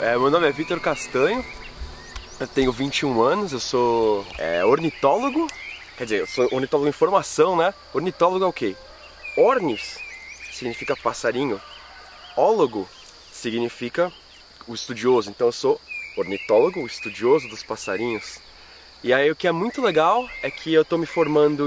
Meu nome é Vitor Castanho, eu tenho 21 anos, eu sou ornitólogo, quer dizer, eu sou ornitólogo em formação, né? Ornitólogo é o quê? Ornis significa passarinho, ólogo significa o estudioso, então eu sou ornitólogo, o estudioso dos passarinhos. E aí o que é muito legal é que eu estou me formando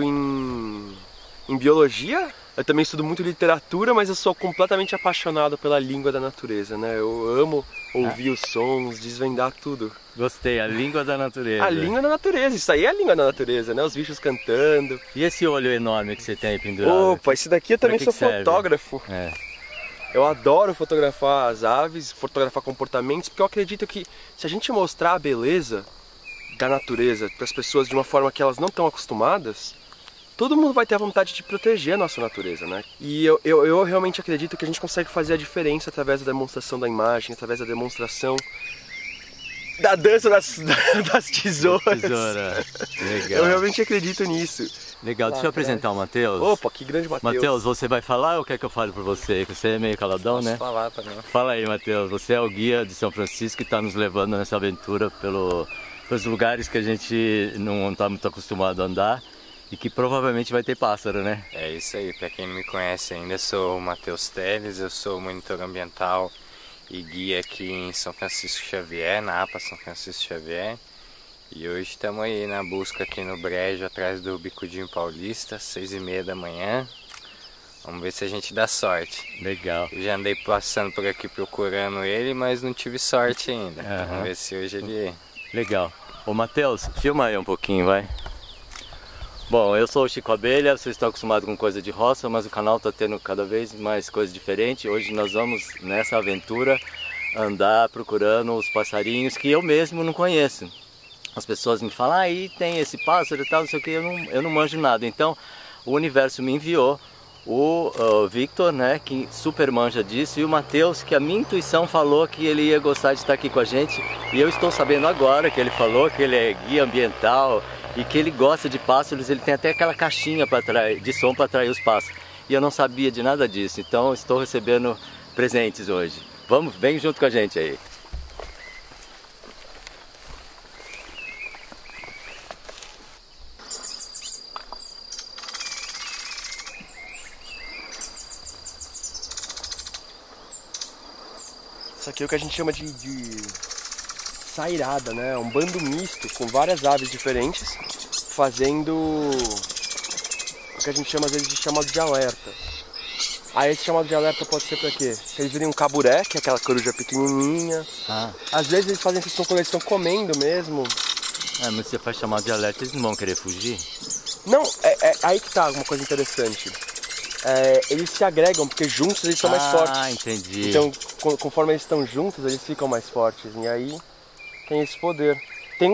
em biologia. Eu também estudo muito literatura, mas eu sou completamente apaixonado pela língua da natureza, né? Eu amo ouvir os sons, desvendar tudo. Gostei, a língua da natureza. A língua da natureza, isso aí é a língua da natureza, né? Os bichos cantando. E esse olho enorme que você tem aí pendurado? Opa, esse daqui eu também sou fotógrafo. Eu adoro fotografar as aves, fotografar comportamentos, porque eu acredito que se a gente mostrar a beleza da natureza para as pessoas de uma forma que elas não estão acostumadas, todo mundo vai ter a vontade de proteger a nossa natureza, né? E eu realmente acredito que a gente consegue fazer a diferença através da demonstração da imagem, através da demonstração da dança das tesouras. Legal. Eu realmente acredito nisso. Legal, deixa eu apresentar o Matheus. Opa, que grande Matheus. Matheus, você vai falar ou quer que eu fale por você? Você é meio caladão, né? Posso falar também. Fala aí, Matheus. Você é o guia de São Francisco que está nos levando nessa aventura pelos lugares que a gente não está muito acostumado a andar. E que provavelmente vai ter pássaro, né? É isso aí, para quem não me conhece ainda, eu sou o Matheus Teles, eu sou monitor ambiental e guia aqui em São Francisco Xavier, na APA São Francisco Xavier. E hoje estamos aí na busca aqui no Brejo, atrás do Bicudinho Paulista, 6h30 da manhã. Vamos ver se a gente dá sorte. Legal. Eu já andei passando por aqui procurando ele, mas não tive sorte ainda. Vamos ver se hoje ele... Legal. Ô Matheus, filma aí um pouquinho, vai. Bom, eu sou o Chico Abelha, vocês estão acostumados com coisa de roça, mas o canal está tendo cada vez mais coisas diferentes. Hoje nós vamos nessa aventura andar procurando os passarinhos que eu mesmo não conheço. As pessoas me falam, aí tem esse pássaro e tal, não sei o que, eu não manjo nada. Então o universo me enviou o Victor, né, que super manja disso, e o Matheus, que a minha intuição falou que ele ia gostar de estar aqui com a gente. E eu estou sabendo agora que ele falou que ele é guia ambiental e que ele gosta de pássaros. Ele tem até aquela caixinha de som para atrair os pássaros. E eu não sabia de nada disso, então estou recebendo presentes hoje. Vamos, vem junto com a gente aí. Isso aqui é o que a gente chama de sairada, né? É um bando misto com várias aves diferentes, fazendo o que a gente chama às vezes de chamado de alerta. Aí esse chamado de alerta pode ser pra quê? Se eles virem um caburé, que é aquela coruja pequenininha. Às vezes eles fazem esse som quando eles estão comendo mesmo. Mas você faz chamado de alerta, eles não vão querer fugir? Não, aí que tá uma coisa interessante. Eles se agregam, porque juntos eles são mais fortes. Ah, entendi. Então, conforme eles estão juntos, eles ficam mais fortes. E aí tem esse poder. Tem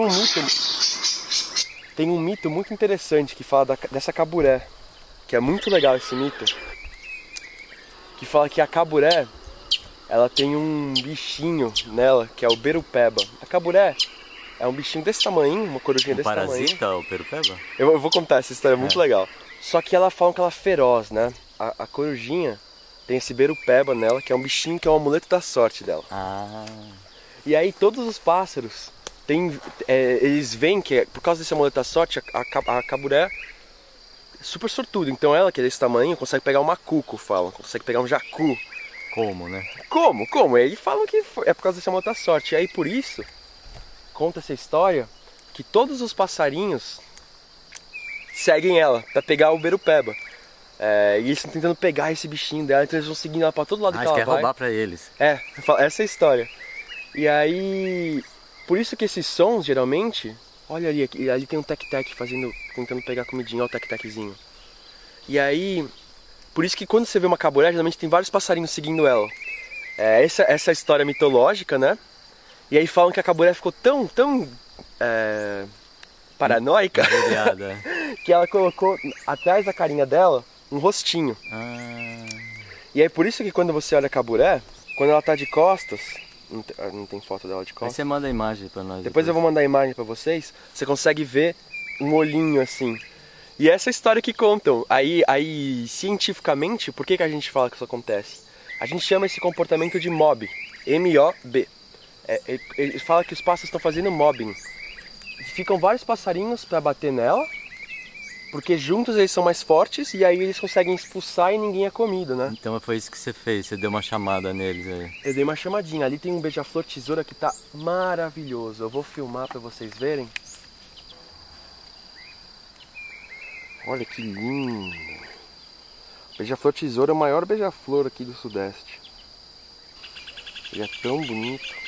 um mito muito interessante que fala dessa caburé, que é muito legal esse mito, que fala que a caburé, ela tem um bichinho nela, que é o berupeba. A caburé é um bichinho desse tamanho, uma corujinha desse tamanho. Parasita, o berupeba? Eu vou contar essa história, é muito legal. Só que ela fala que ela é feroz, né? A corujinha tem esse berupeba nela, que é um bichinho que é um amuleto da sorte dela. E aí todos os pássaros, eles veem que por causa desse amuleto da sorte, a caburé é super sortuda. Então ela, que é desse tamanho, consegue pegar um macuco, falam, consegue pegar um jacu. Como, né? Como? E aí falam que é por causa desse amuleto da sorte. E aí por isso, conta essa história, que todos os passarinhos seguem ela pra pegar o berupeba. E eles estão tentando pegar esse bichinho dela, então eles vão seguindo ela pra todo lado que ela vai. Quer roubar pra eles. Essa é a história. E aí, por isso que esses sons, geralmente, olha ali tem um tec-tec tentando pegar comidinha, olha o tec-teczinho. E aí, por isso que quando você vê uma caburé, geralmente tem vários passarinhos seguindo ela. Essa é a história mitológica, né? E aí falam que a caburé ficou tão paranoica que ela colocou atrás da carinha dela um rostinho. E aí por isso que quando você olha a caburé, quando ela tá de costas, não tem foto dela de costas. Aí você manda a imagem pra nós. Depois eu vou mandar a imagem pra vocês, você consegue ver um olhinho assim. E essa é a história que contam. Aí cientificamente, por que a gente fala que isso acontece? A gente chama esse comportamento de MOB, M-O-B. Ele fala que os pássaros estão fazendo mobbing. Ficam vários passarinhos para bater nela, porque juntos eles são mais fortes e aí eles conseguem expulsar e ninguém é comido, né? Então foi isso que você fez, você deu uma chamada neles aí. Eu dei uma chamadinha. Ali tem um beija-flor tesoura que tá maravilhoso. Eu vou filmar para vocês verem. Olha que lindo. Beija-flor tesoura é o maior beija-flor aqui do Sudeste. Ele é tão bonito.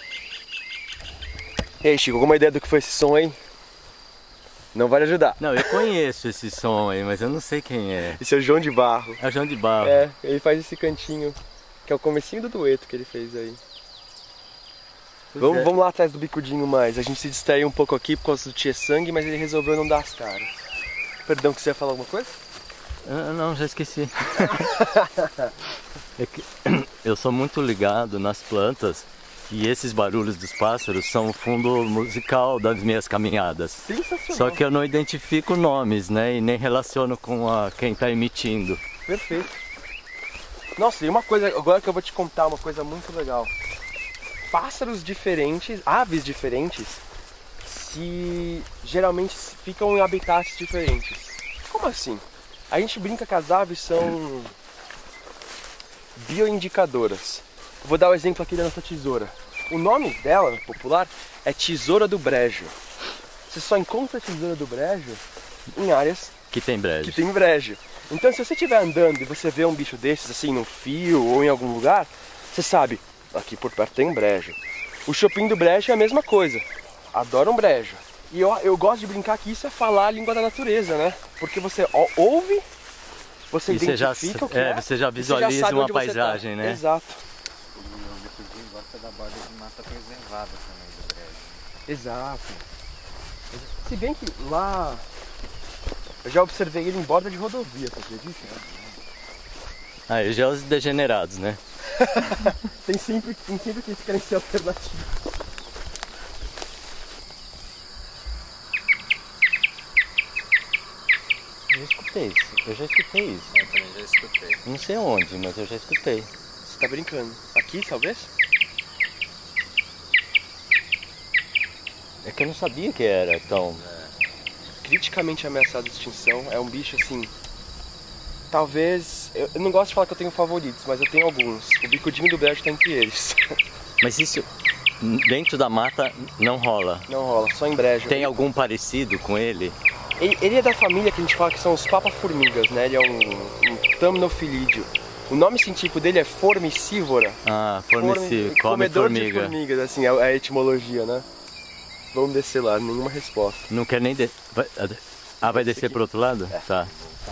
E aí, Chico, alguma ideia do que foi esse som aí? Não vai ajudar. Não, eu conheço esse som aí, mas eu não sei quem é. Esse é o João de Barro. É o João de Barro. É, ele faz esse cantinho, que é o comecinho do dueto que ele fez aí. Vamos lá atrás do bicudinho mais. A gente se distraiu um pouco aqui por causa do Tchê Sangue, mas ele resolveu não dar as caras. Perdão, que você ia falar alguma coisa? Não, já esqueci. É que eu sou muito ligado nas plantas e esses barulhos dos pássaros são o fundo musical das minhas caminhadas. Sensacional. Só que eu não identifico nomes, né? E nem relaciono com quem está emitindo. Perfeito. Nossa, e uma coisa, agora que eu vou te contar uma coisa muito legal. Pássaros diferentes, aves diferentes, geralmente ficam em habitats diferentes. Como assim? A gente brinca que as aves são bioindicadoras. Vou dar o exemplo aqui da nossa tesoura. O nome dela, popular, é tesoura do brejo. Você só encontra a tesoura do brejo em áreas Que tem brejo. que tem brejo. Então, se você estiver andando e você vê um bicho desses assim no fio ou em algum lugar, você sabe, aqui por perto tem um brejo. O chopin do brejo é a mesma coisa. Adoram brejo. E eu gosto de brincar que isso é falar a língua da natureza, né? Porque você ouve, você identifica o que é, você já e visualiza sabe uma onde você paisagem, tá. né? Exato. E o bicudinho gosta da borda de mata preservada também do brejo. Exato. Se bem que lá eu já observei ele em borda de rodovia, você acredita? Aí já os degenerados, né? Tem sempre que querem ser alternativo. Eu já escutei isso. Eu também já escutei. Não sei onde, mas eu já escutei. Você tá brincando? Aqui, talvez? É que eu não sabia que era tão... Criticamente ameaçado de extinção. É um bicho assim... Talvez... Eu não gosto de falar que eu tenho favoritos, mas eu tenho alguns. O bicudinho do brejo tá entre eles. Mas isso dentro da mata não rola. Não rola, só em brejo. Tem algum parecido com ele? Ele é da família que a gente fala que são os papa-formigas, né? Ele é um Thamnophilídeo. O nome científico dele é formicívora. Ah, formicívora, come comedor formiga. de formigas, assim, é a etimologia, né? Vamos descer lá, nenhuma resposta. Não quer nem descer. Vai descer pro outro lado? É. Tá.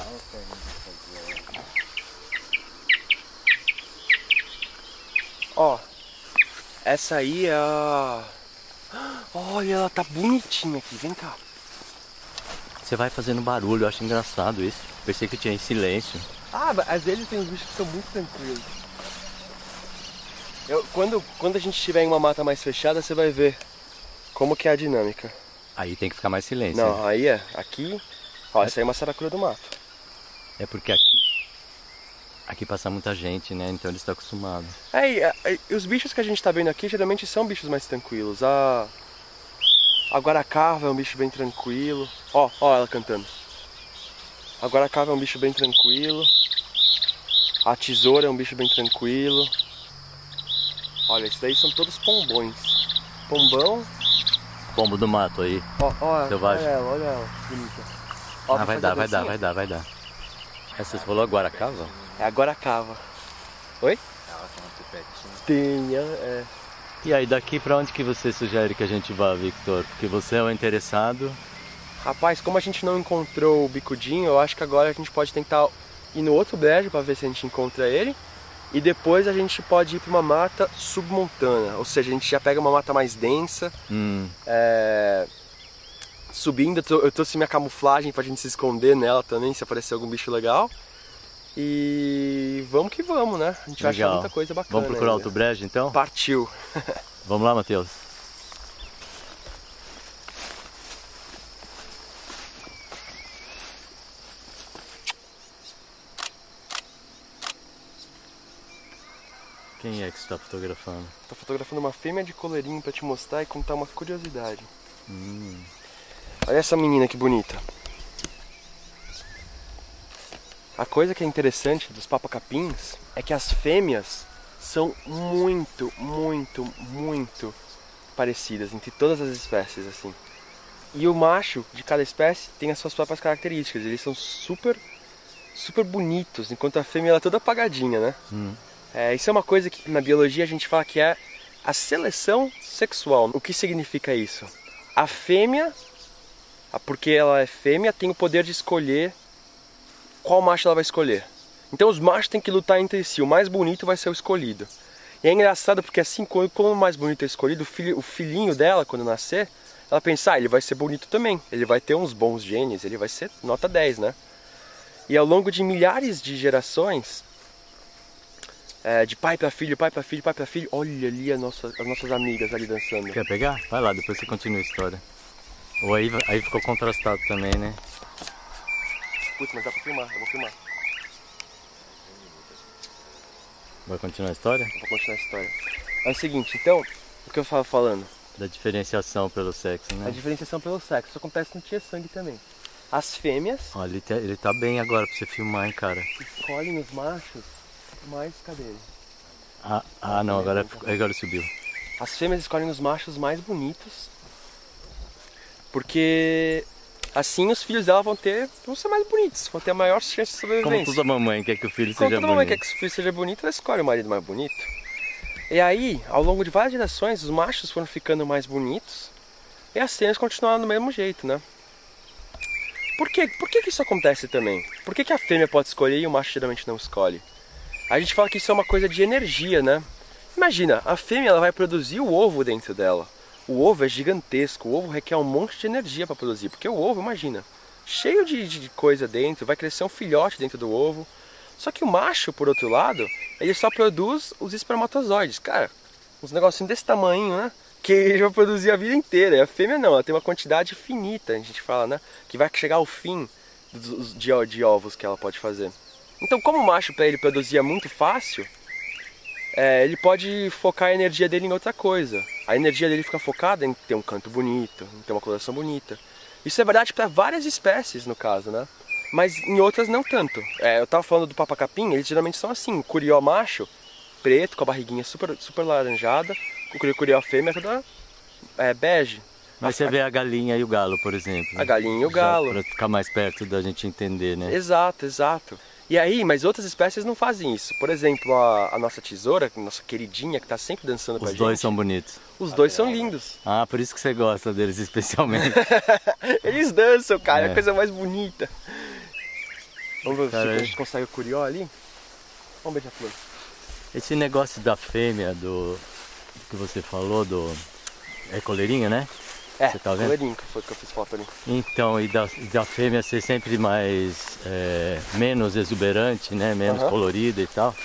Ó, essa aí é a... Olha, ela tá bonitinha aqui, vem cá. Você vai fazendo barulho, eu acho engraçado isso. Pensei que tinha em silêncio. Ah, às vezes tem uns bichos que são muito tranquilos. Quando a gente estiver em uma mata mais fechada, você vai ver como que é a dinâmica. Aí tem que ficar mais silêncio. Não, aí é. Aqui, ó, essa aí é uma saracura do mato. É porque aqui passa muita gente, né? Então eles estão acostumados. Os bichos que a gente tá vendo aqui geralmente são bichos mais tranquilos. A guaracava é um bicho bem tranquilo. Ó ela cantando. A guaracava é um bicho bem tranquilo. A tesoura é um bicho bem tranquilo. Olha, esses daí são todos pombões. Pombão. Pombo do mato aí. Ó, Selvagem. olha ela, bonita. Ó, Vai dar. Essa você falou agora, cava? É a guaracava. Oi? Ela tem um pipetinho. Tem, é. E aí, daqui pra onde que você sugere que a gente vá, Victor? Porque você é o interessado. Rapaz, como a gente não encontrou o bicudinho, eu acho que agora a gente pode tentar ir no outro brejo pra ver se a gente encontra ele. E depois a gente pode ir pra uma mata submontana, ou seja, a gente já pega uma mata mais densa. Subindo, eu trouxe minha camuflagem pra gente se esconder nela também, se aparecer algum bicho legal. E vamos que vamos, né? A gente vai achar muita coisa bacana. Vamos procurar ainda. outro brejo então? Partiu! Vamos lá, Matheus. Quem é que você tá fotografando? Tô fotografando uma fêmea de coleirinho pra te mostrar e contar uma curiosidade. Olha essa menina que bonita. A coisa que é interessante dos papacapins é que as fêmeas são muito, muito, muito parecidas entre todas as espécies, assim. E o macho de cada espécie tem as suas próprias características. Eles são super bonitos, enquanto a fêmea ela é toda apagadinha, né? Isso é uma coisa que na biologia a gente fala que é a seleção sexual. O que significa isso? A fêmea, porque ela é fêmea, tem o poder de escolher qual macho ela vai escolher. Então os machos têm que lutar entre si, o mais bonito vai ser o escolhido. E é engraçado porque assim, como o mais bonito é escolhido, o filhinho dela, quando nascer, ela pensa, ele vai ser bonito também, ele vai ter uns bons genes, ele vai ser nota 10, né? E ao longo de milhares de gerações, de pai para filho, pai para filho, pai para filho, olha ali as nossas amigas ali dançando. Quer pegar? Vai lá, depois você continua a história. Ou aí ficou contrastado também, né? Putz, mas dá pra filmar, eu vou filmar. Vai continuar a história? Vou continuar a história. É o seguinte, então, o que eu estava falando? Da diferenciação pelo sexo, né? A diferenciação pelo sexo, isso acontece no Tia Sangue também. As fêmeas... Ó, ele tá bem agora pra você filmar, hein, cara. Escolhem os machos, mas cadê ele? Não, agora subiu. As fêmeas escolhem os machos mais bonitos, porque assim os filhos dela vão ser mais bonitos, vão ter a maior chance de sobrevivência. Como toda mamãe quer que o filho seja bonito. Como toda mamãe quer que o filho seja bonito, ela escolhe o marido mais bonito. E aí, ao longo de várias gerações, os machos foram ficando mais bonitos e as fêmeas continuaram do mesmo jeito, né? Por que isso acontece também? Por que a fêmea pode escolher e o macho geralmente não escolhe? A gente fala que isso é uma coisa de energia, né? Imagina, a fêmea ela vai produzir o ovo dentro dela. O ovo é gigantesco, o ovo requer um monte de energia para produzir, porque o ovo, imagina, cheio de coisa dentro, vai crescer um filhote dentro do ovo. Só que o macho, por outro lado, ele só produz os espermatozoides. Cara, uns negocinhos desse tamanho, né? Que ele vai produzir a vida inteira. E a fêmea não, ela tem uma quantidade finita, a gente fala, né? Que vai chegar ao fim de ovos que ela pode fazer. Então, como o macho, para ele produzir é muito fácil, ele pode focar a energia dele em outra coisa. A energia dele fica focada em ter um canto bonito, em ter uma coloração bonita. Isso é verdade para várias espécies, no caso, né? Mas em outras não tanto. Eu tava falando do papacapim, eles geralmente são assim, o curió macho, preto, com a barriguinha super laranjada, o curió fêmea toda bege. Mas você vê a galinha e o galo, por exemplo. A galinha e o galo. Para ficar mais perto da gente entender, né? Exato, exato. E aí, mas outras espécies não fazem isso. Por exemplo, a nossa tesoura, a nossa queridinha, que tá sempre dançando com a gente. Os dois são bonitos. Os dois são lindos. Ah, por isso que você gosta deles especialmente. Eles dançam, cara, é a coisa mais bonita. Vamos ver se Cara, a gente consegue o curió ali. Vamos beija-flor. Esse negócio da fêmea, que você falou, é coleirinha, né? Você tá vendo? Coleirinho, que foi que eu fiz foto ali. Então, e da fêmea ser sempre menos exuberante, né? Menos colorida e tal.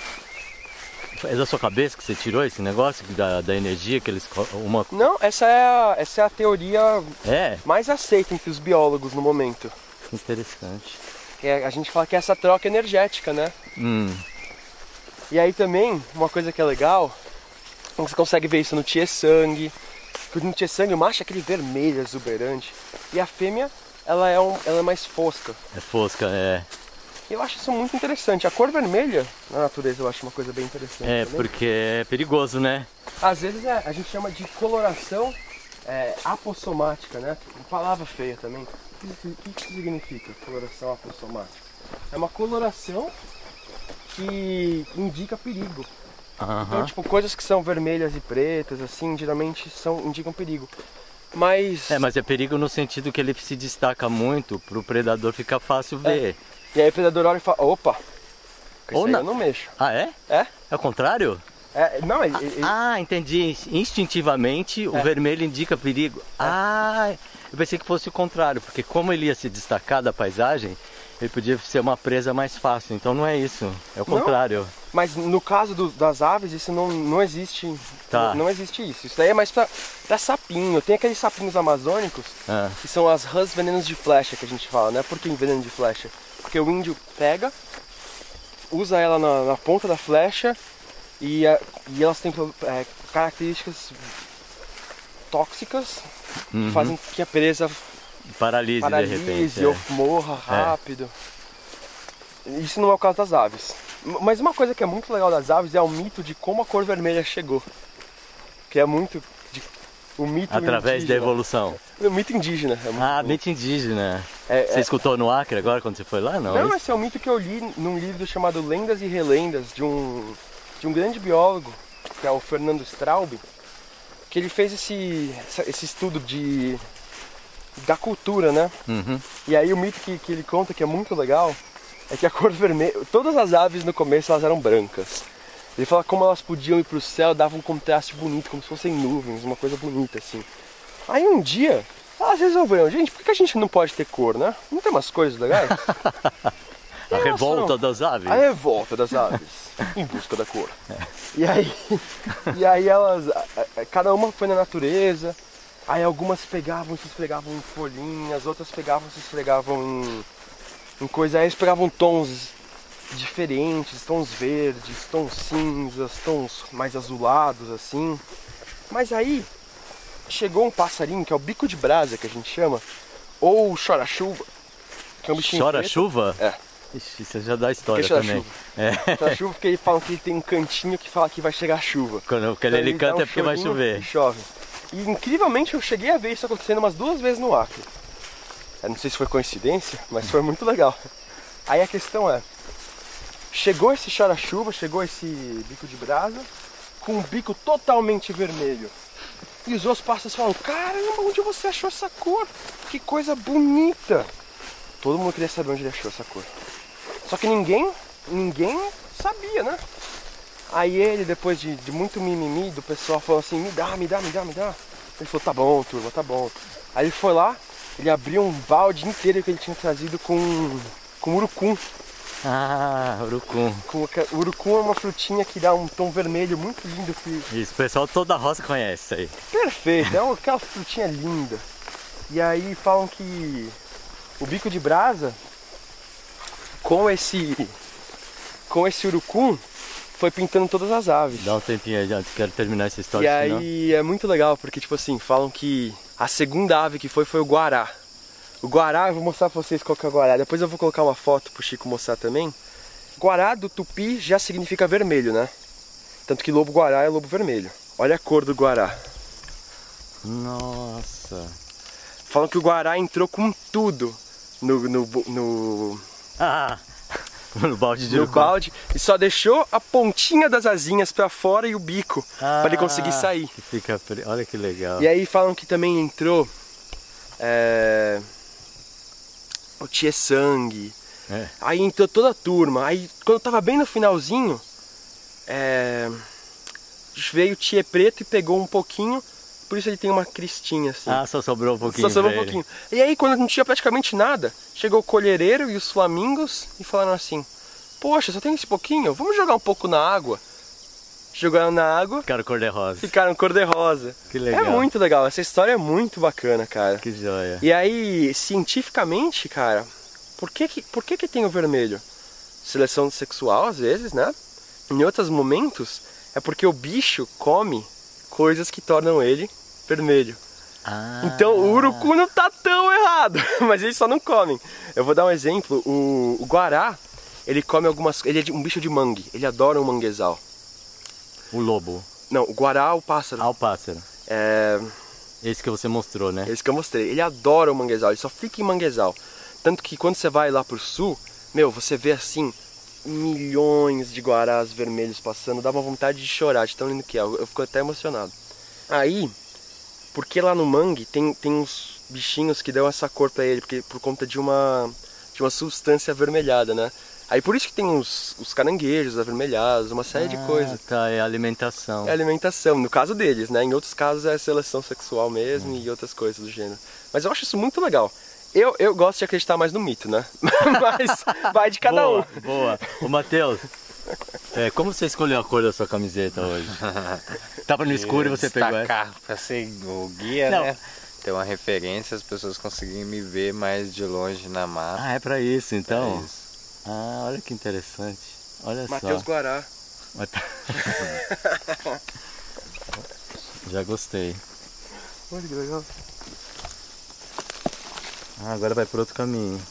É da sua cabeça que você tirou esse negócio da energia que eles... Não, essa é a teoria mais aceita entre os biólogos no momento. Interessante. A gente fala que é essa troca energética, né? E aí também, uma coisa que é legal, você consegue ver isso no Tia Sangue. No Tia Sangue o macho é aquele vermelho exuberante e a fêmea ela é mais fosca. É fosca, é. Eu acho isso muito interessante. A cor vermelha na natureza eu acho uma coisa bem interessante. Também. Porque é perigoso, né? Às vezes a gente chama de coloração apossomática, né? Uma palavra feia também. O que significa coloração apossomática? É uma coloração que indica perigo. Então, tipo, coisas que são vermelhas e pretas, assim, geralmente indicam perigo. Mas é perigo no sentido que ele se destaca muito pro predador ficar fácil ver. E aí o predador olha e fala, opa, ou eu não mexo. Ah, é? É? É o contrário? Não, entendi. Instintivamente o vermelho indica perigo. Eu pensei que fosse o contrário, porque como ele ia se destacar da paisagem, ele podia ser uma presa mais fácil. Então não é isso, é o contrário. Mas no caso das aves, isso não existe. Tá. Não existe isso. Isso daí é mais pra sapinho. Tem aqueles sapinhos amazônicos, que são as rãs venenos de flecha que a gente fala, né? Por que veneno de flecha? Porque o índio pega, usa ela na ponta da flecha E elas têm características tóxicas que fazem que a presa Paralise de repente. ou morra rápido. Isso não é o caso das aves. Mas uma coisa que é muito legal das aves é o mito de como a cor vermelha chegou. Que é muito... o mito através indígena. da evolução. O mito indígena. Mito indígena. Você escutou no Acre agora, quando você foi lá? Não, esse é um mito que eu li num livro chamado Lendas e Relendas, de um grande biólogo, que é o Fernando Straub, que ele fez esse estudo da cultura, né? E aí o mito que ele conta, que é muito legal, é que a cor vermelha... Todas as aves no começo elas eram brancas. Ele fala como elas podiam ir para o céu, dava um contraste bonito, como se fossem nuvens, uma coisa bonita assim. Aí um dia, elas resolveram, gente, por que a gente não pode ter cor, né? Não tem umas coisas legais? A revolta das aves. A revolta das aves, em busca da cor. E aí elas, cada uma foi na natureza, aí algumas pegavam e se esfregavam em folhinhas, outras pegavam e se esfregavam em coisas, aí eles pegavam tons diferentes, tons verdes, tons cinzas, tons mais azulados assim. Mas aí chegou um passarinho que é o bico de brasa, que a gente chama, ou chora-chuva, que é um bichinho Chora-chuva? É. Ixi, você já dá a história também. Chora-chuva porque eles falam que ele tem um cantinho que fala que vai chegar chuva. Quando ele canta é porque vai chover. E chove. E incrivelmente eu cheguei a ver isso acontecendo umas 2 vezes no Acre. Eu não sei se foi coincidência, mas foi muito legal. Aí a questão é, chegou esse chora-chuva, chegou esse bico de brasa, com um bico totalmente vermelho. E os outros pássaros falam, caramba, onde você achou essa cor? Que coisa bonita! Todo mundo queria saber onde ele achou essa cor. Só que ninguém sabia, né? Aí ele, depois de muito mimimi do pessoal, falou assim, me dá. Ele falou, tá bom, turma, tá bom. Aí ele foi lá, ele abriu um balde inteiro que ele tinha trazido com urucum. Urucum. Urucum é uma frutinha que dá um tom vermelho muito lindo. Isso, o pessoal toda a roça conhece isso aí. Perfeito, é aquela frutinha linda. E aí falam que o bico de brasa, com esse urucum, foi pintando todas as aves. Dá um tempinho aí, já quero terminar essa história. E aí é muito legal, porque tipo assim, falam que a segunda ave que foi o guará. O guará, eu vou mostrar pra vocês qual que é o guará. Depois eu vou colocar uma foto pro Chico mostrar também. Guará do tupi já significa vermelho, né? Tanto que lobo-guará é lobo vermelho. Olha a cor do guará. Nossa. Falam que o guará entrou com tudo no balde de urucum. balde e só deixou a pontinha das asinhas pra fora e o bico para ele conseguir sair. Que fica... Olha que legal. E aí falam que também entrou o Tchê Sangue. Aí entrou toda a turma. Aí quando tava bem no finalzinho, veio o Tchê Preto e pegou um pouquinho. Por isso ele tem uma cristinha assim. Só sobrou um pouquinho. Só sobrou um pouquinho. E aí quando não tinha praticamente nada, chegou o colhereiro e os flamingos e falaram assim, poxa, só tem esse pouquinho, vamos jogar um pouco na água. Jogaram na água. Ficaram cor-de-rosa. Ficaram cor-de-rosa. Que legal. É muito legal, essa história é muito bacana, cara. Que joia. E aí, cientificamente, cara, por que tem o vermelho? Seleção sexual, às vezes, né? Em outros momentos, é porque o bicho come coisas que tornam ele vermelho. Então o urucum não tá tão errado, mas eles só não comem. Eu vou dar um exemplo, o guará, ele come ele é um bicho de mangue, ele adora um manguezal. O lobo. Não, o guará, o pássaro. O pássaro. Esse que você mostrou, né? Esse que eu mostrei. Ele adora o manguezal, ele só fica em manguezal. Tanto que quando você vai lá pro sul, você vê assim, milhões de guarás vermelhos passando, dá uma vontade de chorar, de tão lindo que é. Eu fico até emocionado. Aí, porque lá no mangue tem uns bichinhos que dão essa cor pra ele, por conta de uma substância avermelhada, né? Aí por isso que tem os caranguejos avermelhados, uma série de coisas. Tá, é alimentação. É alimentação, no caso deles, né? Em outros casos é seleção sexual mesmo e outras coisas do gênero. Mas eu acho isso muito legal. Eu gosto de acreditar mais no mito, né? Mas vai de cada um. Boa. Ô Matheus, como você escolheu a cor da sua camiseta hoje? Tava no escuro e você pegou essa? Pra ser o guia, né? Ter uma referência, as pessoas conseguirem me ver mais de longe na mata. É pra isso então? É isso. Olha que interessante. Olha Matheus só. Guará. Já gostei. Olha que legal. Ah, agora vai por outro caminho.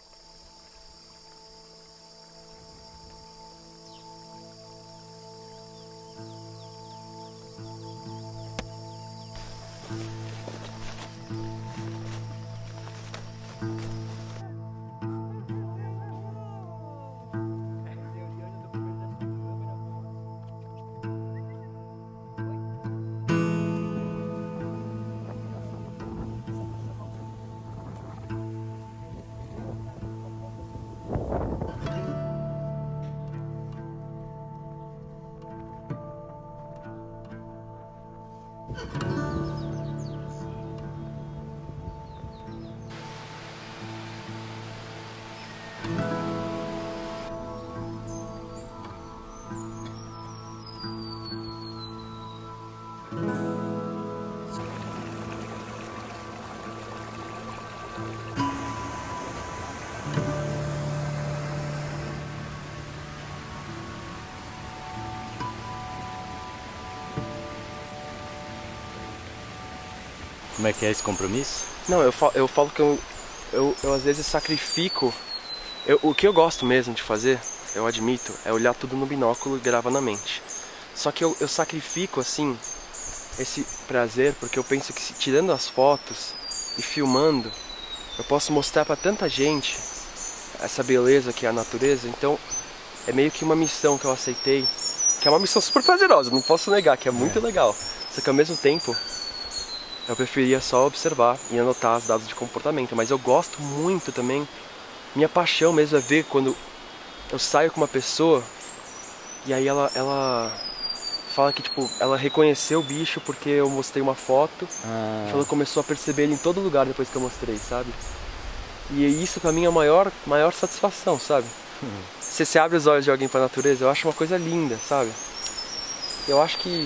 Como é que é esse compromisso? Não, eu falo que eu às vezes sacrifico. O que eu gosto mesmo de fazer, eu admito, é olhar tudo no binóculo e gravar na mente. Só que eu sacrifico, assim, esse prazer, porque eu penso que tirando as fotos e filmando, eu posso mostrar pra tanta gente essa beleza que é a natureza. Então, é meio que uma missão que eu aceitei, que é uma missão super prazerosa, não posso negar, que é muito legal. Só que ao mesmo tempo, eu preferia só observar e anotar os dados de comportamento. Mas eu gosto muito também, minha paixão mesmo é ver quando eu saio com uma pessoa e aí ela fala que tipo, ela reconheceu o bicho porque eu mostrei uma foto. Ela começou a perceber ele em todo lugar depois que eu mostrei, sabe? E isso pra mim é a maior satisfação, sabe? Você abre os olhos de alguém pra natureza, eu acho uma coisa linda, sabe? Eu acho que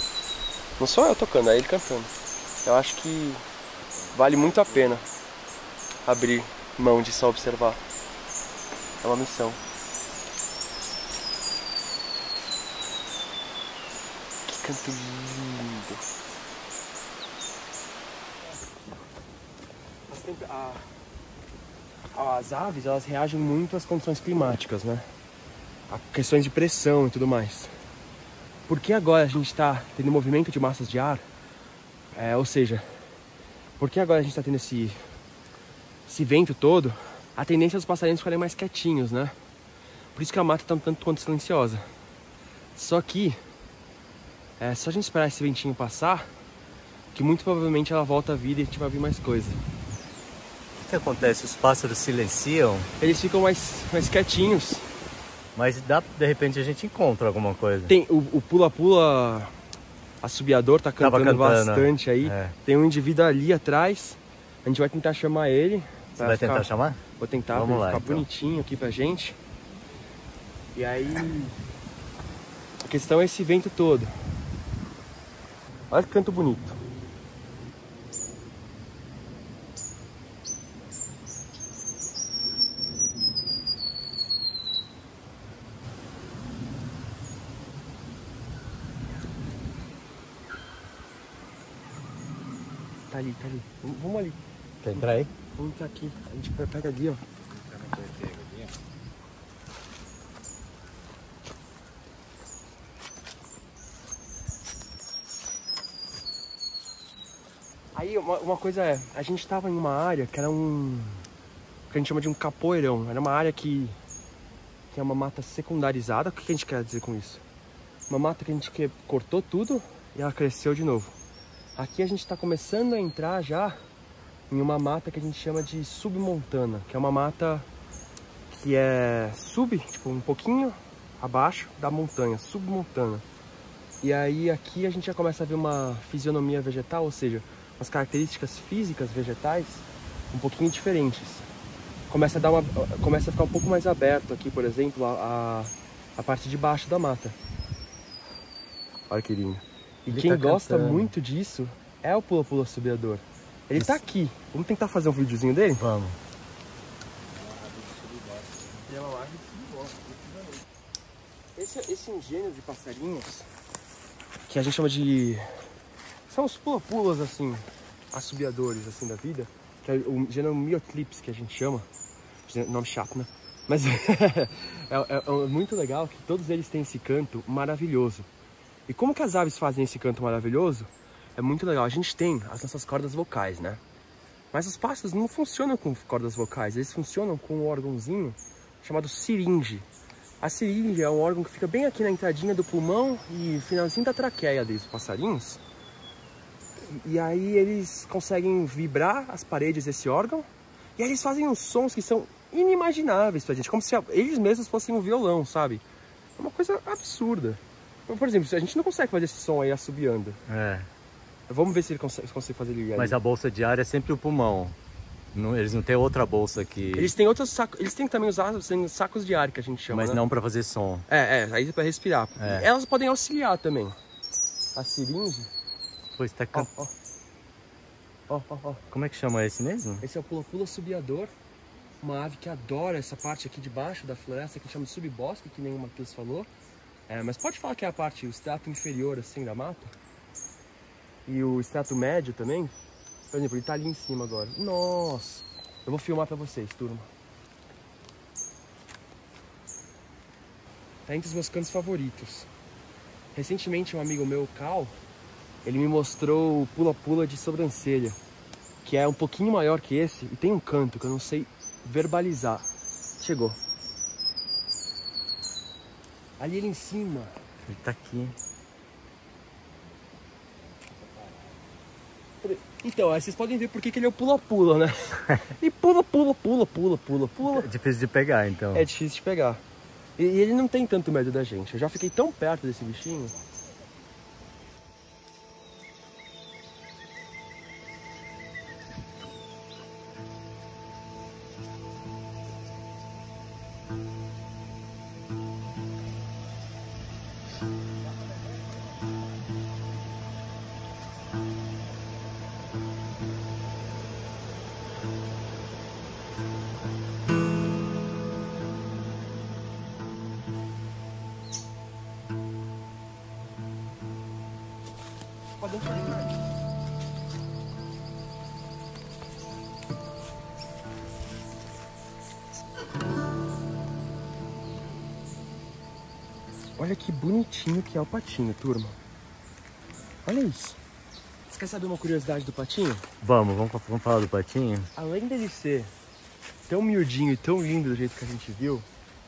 não sou eu tocando, é ele cantando. Eu acho que vale muito a pena abrir mão de só observar. É uma missão. Que canto lindo. As aves, elas reagem muito às condições climáticas, né? A questões de pressão e tudo mais. Porque agora a gente está tendo movimento de massas de ar, ou seja, porque agora a gente está tendo esse vento todo, a tendência é os passarinhos ficarem mais quietinhos, né? Por isso que a mata está um tanto quanto silenciosa. Só que é só a gente esperar esse ventinho passar, que muito provavelmente ela volta à vida e a gente vai ouvir mais coisa. O que acontece? Os pássaros silenciam? Eles ficam mais quietinhos. Mas de repente a gente encontra alguma coisa. Tem o pula-pula assobiador, tá cantando bastante aí. Tem um indivíduo ali atrás. A gente vai tentar chamar ele. Você vai tentar chamar? Vou tentar, Vamos lá, ficar então bonitinho aqui pra gente. E aí, a questão é esse vento todo. Olha que canto bonito. Tá ali. Vamos ali. Quer entrar aí? Vamos entrar aqui. A gente pega ali, ó. Aí uma coisa é, a gente tava em uma área que era que a gente chama de um capoeirão. Era uma área que é uma mata secundarizada. O que a gente quer dizer com isso? Uma mata que a gente cortou tudo e ela cresceu de novo. Aqui a gente está começando a entrar já em uma mata que a gente chama de submontana, que é uma mata que é tipo um pouquinho abaixo da montanha, submontana. E aí aqui a gente já começa a ver uma fisionomia vegetal, ou seja, umas características físicas vegetais um pouquinho diferentes. Começa a ficar um pouco mais aberto aqui, por exemplo, a parte de baixo da mata. Olha que lindo. E quem gosta muito disso é o pula-pula assobiador. Ele tá aqui. Vamos tentar fazer um videozinho dele? esse gênero de passarinhos, que a gente chama de... São os pula-pulas, assim, assobiadores, assim, da vida. Que é o gênero Myoclips, que a gente chama. Nome chato, né? Mas é muito legal que todos eles têm esse canto maravilhoso. E como que as aves fazem esse canto maravilhoso? É muito legal. A gente tem as nossas cordas vocais, né? Mas os pássaros não funcionam com cordas vocais. Eles funcionam com um órgãozinho chamado siringe. A siringe é um órgão que fica bem aqui na entradinha do pulmão e finalzinho da traqueia dos passarinhos. E aí eles conseguem vibrar as paredes desse órgão. E aí eles fazem uns sons que são inimagináveis pra gente. Como se eles mesmos fossem um violão, sabe? É uma coisa absurda. Por exemplo, a gente não consegue fazer esse som aí assobiando. É. Vamos ver se ele consegue fazer ele. Mas a bolsa de ar é sempre o pulmão. Eles não têm outra bolsa que... Eles têm outros sacos. Eles têm que também usar sacos de ar, que a gente chama, Mas né? não para fazer som. Aí para respirar. É. Elas podem auxiliar também. A siringe. Pois tá... Ó. Como é que chama esse mesmo? Esse é o pula-pula assobiador. Uma ave que adora essa parte aqui de baixo da floresta, que chama de subbosque, que nem o Matheus falou. Mas pode falar que é a parte, o estrato inferior, assim, da mata. E o estrato médio também. Por exemplo, ele tá ali em cima agora. Nossa! Eu vou filmar pra vocês, turma. Tá entre os meus cantos favoritos. Recentemente, um amigo meu, o Cal, ele me mostrou o pula-pula de sobrancelha, que é um pouquinho maior que esse e tem um canto que eu não sei verbalizar. Chegou. Ali ele em cima. Ele tá aqui. Então, aí vocês podem ver por que ele é o pula-pula, né? E pula. É difícil de pegar, então. É difícil de pegar. E ele não tem tanto medo da gente. Eu já fiquei tão perto desse bichinho. Olha que bonitinho que é o patinho, turma. Olha isso. Você quer saber uma curiosidade do patinho? Vamos falar do patinho? Além dele ser tão miudinho e tão lindo do jeito que a gente viu,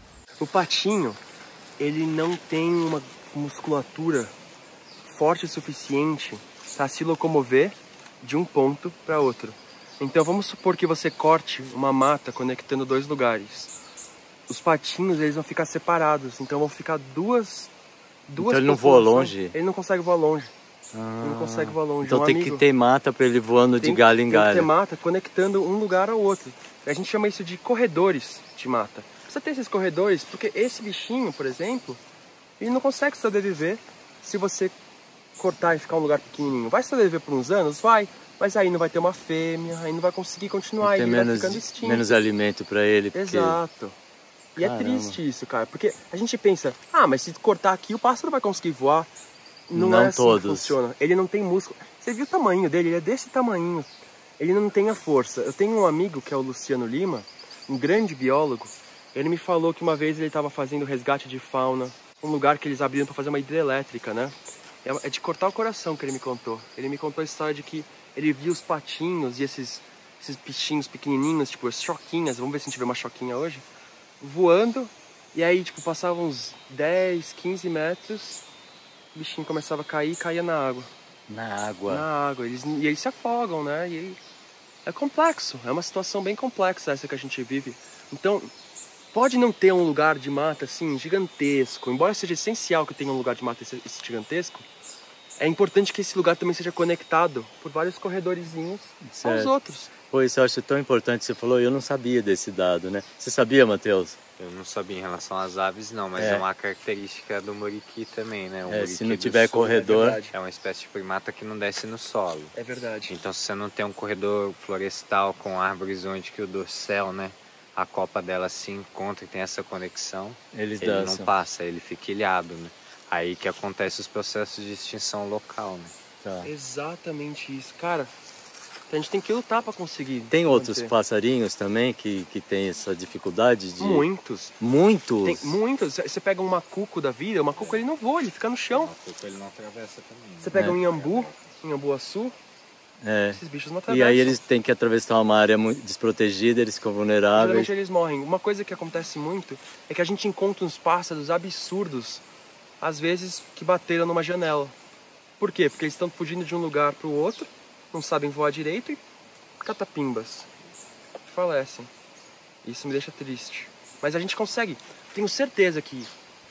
o patinho, ele não tem uma musculatura forte o suficiente para se locomover de um ponto para outro. Então vamos supor que você corte uma mata conectando dois lugares. Os patinhos, eles vão ficar separados, então vão ficar duas então ele não voa longe? Ele não consegue voar longe. Ele não consegue voar longe. Então tem que ter mata para ele voando de galho em galho. Tem que ter mata conectando um lugar ao outro. A gente chama isso de corredores de mata. Precisa ter esses corredores, porque esse bichinho, por exemplo, ele não consegue sobreviver se você cortar e ficar um lugar pequenininho. Vai sobreviver por uns anos? Vai. Mas aí não vai ter uma fêmea, aí não vai conseguir continuar, ele vai ficando extinto. Menos alimento para ele. Porque... Exato. E Caramba. é triste isso, cara, porque a gente pensa, mas se cortar aqui o pássaro vai conseguir voar. Não é assim todos. Que funciona. Ele não tem músculo. Você viu o tamanho dele? Ele é desse tamanho. Ele não tem a força. Eu tenho um amigo que é o Luciano Lima, um grande biólogo. Ele me falou que uma vez ele estava fazendo resgate de fauna, um lugar que eles abriram para fazer uma hidrelétrica, né? É de cortar o coração que ele me contou. Ele me contou a história de que ele viu os patinhos e esses bichinhos pequenininhos, tipo as choquinhas, vamos ver se a gente vê uma choquinha hoje, voando, e aí tipo passavam uns 10, 15 metros, o bichinho começava a cair e caía na água. Na água? Na água, e eles se afogam, né? E aí, é complexo, é uma situação bem complexa essa que a gente vive. Então, pode não ter um lugar de mata assim gigantesco, embora seja essencial que tenha um lugar de mata esse gigantesco, é importante que esse lugar também seja conectado por vários corredorzinhos aos outros. Pô, isso eu acho tão importante, você falou, eu não sabia desse dado, né? Você sabia, Matheus? Eu não sabia em relação às aves, não, mas é uma característica do muriqui também, né? O se não tiver corredor... É uma espécie de primata que não desce no solo. É verdade. Então, se você não tem um corredor florestal com árvores onde que o dossel, né, a copa dela se encontra e tem essa conexão, Eles ele dançam. não passa, ele fica ilhado, né? Aí que acontece os processos de extinção local, né? Tá. Exatamente isso. Cara, a gente tem que lutar pra conseguir. Tem outros manter. passarinhos também que tem essa dificuldade de... Muitos. Muitos? Tem muitos. Você pega um macuco da vida, o macuco ele não voa, ele fica no chão. Ele não atravessa também. Né? Você pega um inhambuaçu, É. esses bichos não E atravessam. aí eles têm que atravessar uma área muito desprotegida, eles ficam vulneráveis. Geralmente eles morrem. Uma coisa que acontece muito é que a gente encontra uns pássaros absurdos, às vezes que bateram numa janela. Por quê? Porque eles estão fugindo de um lugar para o outro, não sabem voar direito e catapimbas. Falecem. Isso me deixa triste. Mas a gente consegue. Tenho certeza que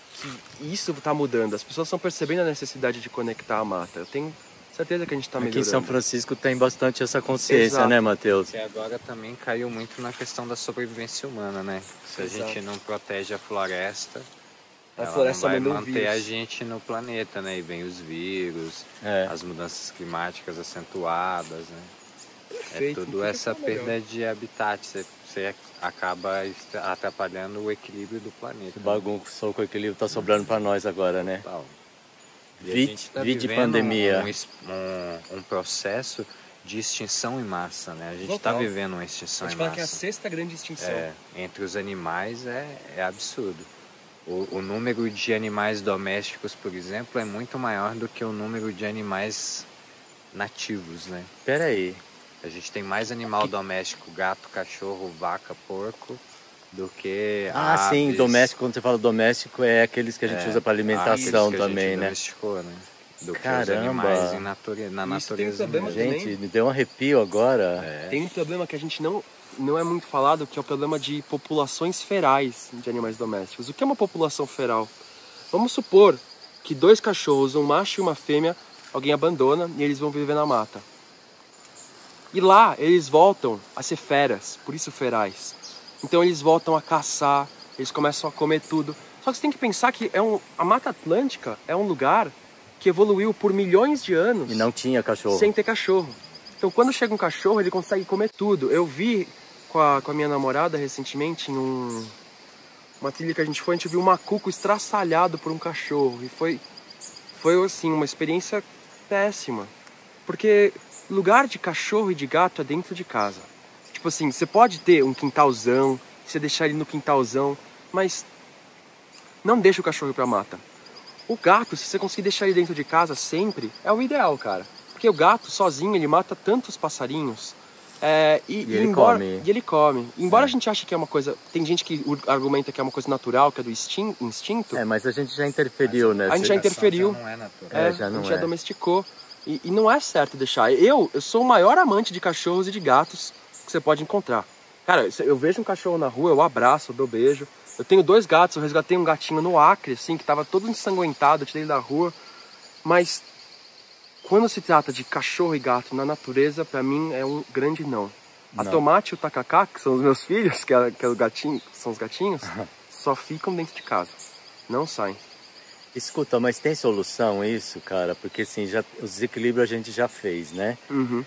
isso está mudando. As pessoas estão percebendo a necessidade de conectar a mata. Eu tenho certeza que a gente está melhorando. Aqui em São Francisco tem bastante essa consciência, Exato. né, Matheus? E agora também caiu muito na questão da sobrevivência humana, né? Se a Exato. gente não protege a floresta, A ela floresta não vai manda um manter vírus. a gente no planeta, né? E vem os vírus, É. as mudanças climáticas acentuadas, né? Perfeito. É tudo Por que essa que é melhor? perda de habitat, você acaba atrapalhando o equilíbrio do planeta. Bagunçou com o equilíbrio, tá sobrando para nós agora, né? Total. E a Vi- gente tá vi de vivendo pandemia. um processo de extinção em massa, né? A gente está Total. vivendo uma A extinção gente em fala que é a massa. sexta grande extinção. É, entre os animais é absurdo. O número de animais domésticos, por exemplo, é muito maior do que o número de animais nativos, né? Pera aí. A gente tem mais animal doméstico, gato, cachorro, vaca, porco, do que Ah, sim, aves, doméstico, quando você fala doméstico, é aqueles que a gente usa para aves alimentação que a também, gente né? domesticou, né? Do que os Caramba. animais na Isso tem um natureza problema mesmo. também. Gente, me deu um arrepio agora. É. Tem um problema que a gente não é muito falado, que é o problema de populações ferais de animais domésticos. O que é uma população feral? Vamos supor que 2 cachorros, um macho e uma fêmea, alguém abandona e eles vão viver na mata. E lá eles voltam a ser feras, por isso ferais. Então eles voltam a caçar, eles começam a comer tudo. Só que você tem que pensar que a Mata Atlântica é um lugar que evoluiu por milhões de anos E não tinha cachorro. sem ter cachorro. Então quando chega um cachorro, ele consegue comer tudo. Eu vi com a minha namorada recentemente em uma trilha que a gente viu um macuco estraçalhado por um cachorro. E foi assim, uma experiência péssima. Porque lugar de cachorro e de gato é dentro de casa. Tipo assim, você pode ter um quintalzão, você deixar ele no quintalzão, mas não deixa o cachorro ir pra mata. O gato, se você conseguir deixar ele dentro de casa sempre, é o ideal, cara. Porque o gato, sozinho, ele mata tantos passarinhos. E ele come. E ele come. Embora a gente ache que é uma coisa... Tem gente que argumenta que é uma coisa natural, que é do instinto. É, mas a gente já interferiu, né? A gente já interferiu. Já não é natural. É, já a não gente já é. domesticou. E não é certo deixar. Eu sou o maior amante de cachorros e de gatos que você pode encontrar. Cara, eu vejo um cachorro na rua, eu abraço, eu dou beijo. Eu tenho 2 gatos, eu resgatei um gatinho no Acre, assim, que tava todo ensanguentado, eu tirei ele da rua. Mas quando se trata de cachorro e gato na natureza, pra mim é um grande não. A Não. Tomate e o Tacacá, que são os meus filhos, que é o gatinho, são os gatinhos, só ficam dentro de casa. Não saem. Escuta, mas tem solução isso, cara? Porque assim, o desequilíbrio a gente já fez, né? Uhum.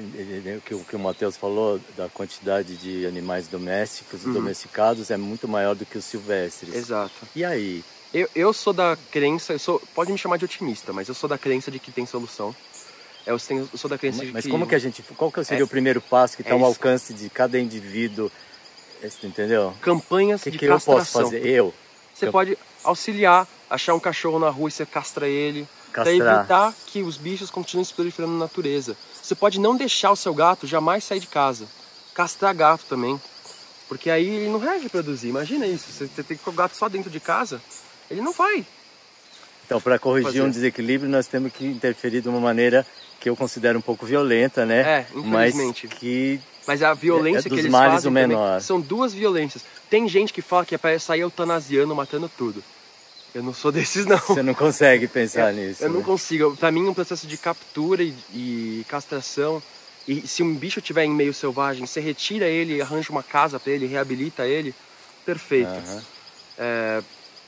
O que o Matheus falou da quantidade de animais domésticos e domesticados é muito maior do que os silvestres. Exato. E aí? Eu sou da crença, pode me chamar de otimista, mas eu sou da crença de que tem solução. Eu sou da crença de Mas que... como que a gente... Qual que seria o primeiro passo que está ao isso. alcance de cada indivíduo? Entendeu? Campanhas O de que eu castração. posso fazer? Eu? Você pode auxiliar, achar um cachorro na rua e você castra ele. Para Castrar. evitar que os bichos continuem se proliferando na natureza. Você pode não deixar o seu gato jamais sair de casa. Castrar gato também. Porque aí ele não vai reproduzir. Imagina isso. Você tem que pôr o gato só dentro de casa. Ele não vai. Então, para corrigir fazer. um desequilíbrio, nós temos que interferir de uma maneira que eu considero um pouco violenta, né? Infelizmente. Mas que... Mas a violência É que dos eles males fazem o também menor. são 2 violências. Tem gente que fala que é para sair eutanasiando, matando tudo. Eu não sou desses, não. Você não consegue pensar nisso. Eu não né? consigo. Para mim, um processo de captura e castração. E se um bicho estiver em meio selvagem, você retira ele, arranja uma casa para ele, reabilita ele. Perfeito. Aham.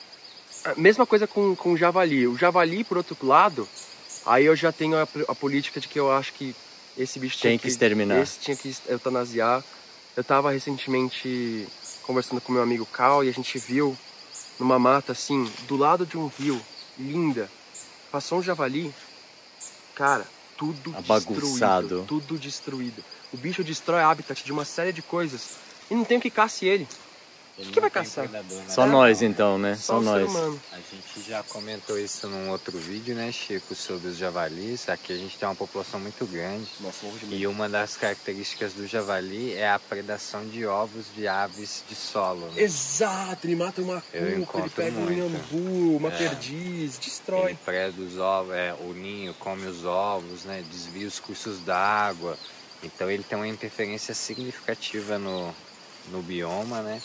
A mesma coisa com o javali. O javali, por outro lado, aí eu já tenho a política de que eu acho que esse bicho Tem que exterminar. Esse tinha que eutanasiar. Eu estava recentemente conversando com meu amigo Cal e a gente viu numa mata assim, do lado de um rio, linda, passou um javali, cara, tudo Bagunçado. destruído, tudo destruído. O bicho destrói habitat de uma série de coisas e não tem o que casse ele. O que vai caçar? Só nós então, né? Só Só o ser nós. humano. A gente já comentou isso num outro vídeo, né, Chico, sobre os javalis. Aqui a gente tem uma população muito grande. Nossa, morro de medo. E uma das características do javali é a predação de ovos de aves de solo. Né? Exato, ele mata uma Eu cuca, ele encontro pega um muito. iambu, uma perdiz, destrói. Ele preda os ovos, o ninho, come os ovos, né, desvia os cursos d'água. Então ele tem uma interferência significativa no bioma, né?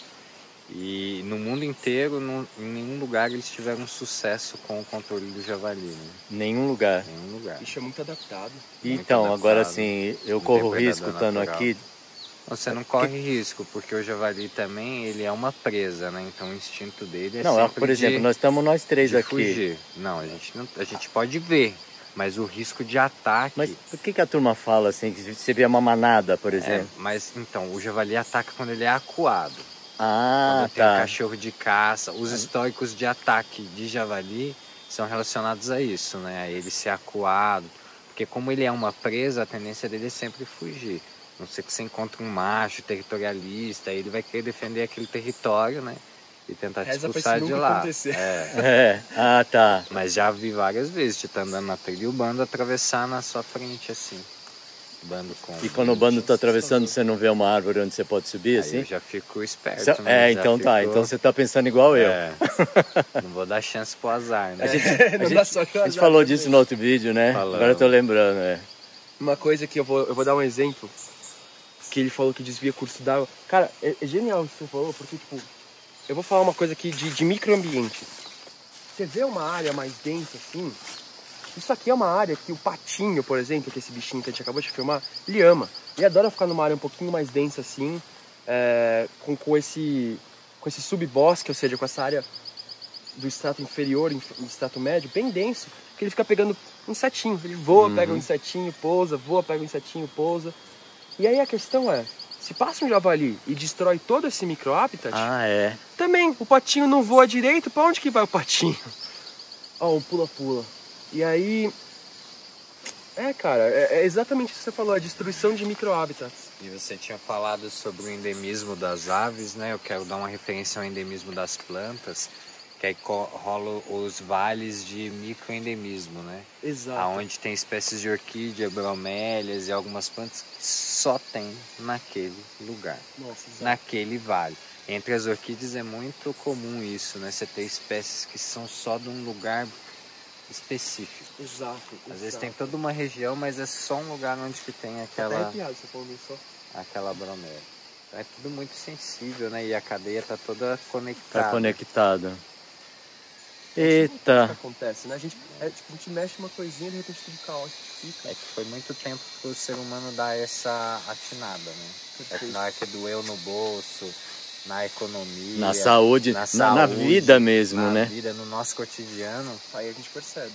E no mundo inteiro, em nenhum lugar eles tiveram sucesso com o controle do javali, né? Nenhum lugar. Nenhum lugar. Bicho é muito adaptado. Então, adaptado. agora sim, eu Não corro tem risco predador estando natural. aqui. Você não corre risco, porque o javali também ele é uma presa, né? Então o instinto dele é Não, sempre por exemplo, de, nós estamos nós três de aqui. fugir. Não, a gente pode ver, mas o risco de ataque... Mas por que a turma fala assim, que você vê uma manada, por exemplo? mas então, o javali ataca quando ele é acuado. Ah, Quando tem um tá. cachorro de caça. Os históricos de ataque de javali são relacionados a isso, né? A ele ser acuado. Porque como ele é uma presa, a tendência dele é sempre fugir. A não ser que você encontre um macho territorialista, aí ele vai querer defender aquele território, né? E tentar te Reza pra expulsar isso de nunca lá. acontecer. Ah, tá. Mas já vi várias vezes, de estar andando na trilha e o bando atravessar na sua frente, assim. Bando com... E quando o bando tá atravessando, você não vê uma árvore onde você pode subir, Aí assim? eu já fico esperto, É, né? Já então tá. fico- Então você tá pensando igual eu. É, não vou dar chance pro azar, né? Não dá só A gente falou disso no outro vídeo, né? Falamos. Agora eu tô lembrando, né? Uma coisa que eu vou dar um exemplo, que ele falou que desvia curso d'água. Cara, é genial isso que você falou, porque, tipo, eu vou falar uma coisa aqui de microambiente. Você vê uma área mais densa, assim, isso aqui é uma área que o patinho, por exemplo, que é esse bichinho que a gente acabou de filmar, ele ama. Ele adora ficar numa área um pouquinho mais densa, assim, com esse subbosque, ou seja, com essa área do estrato inferior, do estrato médio, bem denso, que ele fica pegando insetinho. Ele voa, pega um insetinho, pousa, voa, pega um insetinho, pousa. E aí a questão é, se passa um javali e destrói todo esse micro-habitat, Ah, é. também o patinho não voa direito, pra onde que vai o patinho? Ó, um pula-pula. E aí... cara, é exatamente isso que você falou, a destruição de micro-habitats. E você tinha falado sobre o endemismo das aves, né? Eu quero dar uma referência ao endemismo das plantas, que aí rola os vales de microendemismo, né? Exato. Aonde tem espécies de orquídea, bromélias e algumas plantas que só tem naquele lugar, Nossa, exato. naquele vale. Entre as orquídeas é muito comum isso, né? Você ter espécies que são só de um lugar específico. Exato. Às vezes tem toda uma região, mas é só um lugar onde que tem aquela... Até arrepiado você falando isso. aquela bromélia. Então é tudo muito sensível, né? E a cadeia tá toda conectada. Tá conectado. O que Eita. acontece, né? A gente mexe uma coisinha e de repente tudo caótico fica. É que foi muito tempo pro ser humano dar essa atinada, né? É que na hora que doeu no bolso, na economia, Na saúde, na saúde, vida mesmo, na né? vida, no nosso cotidiano, Aí a gente percebe.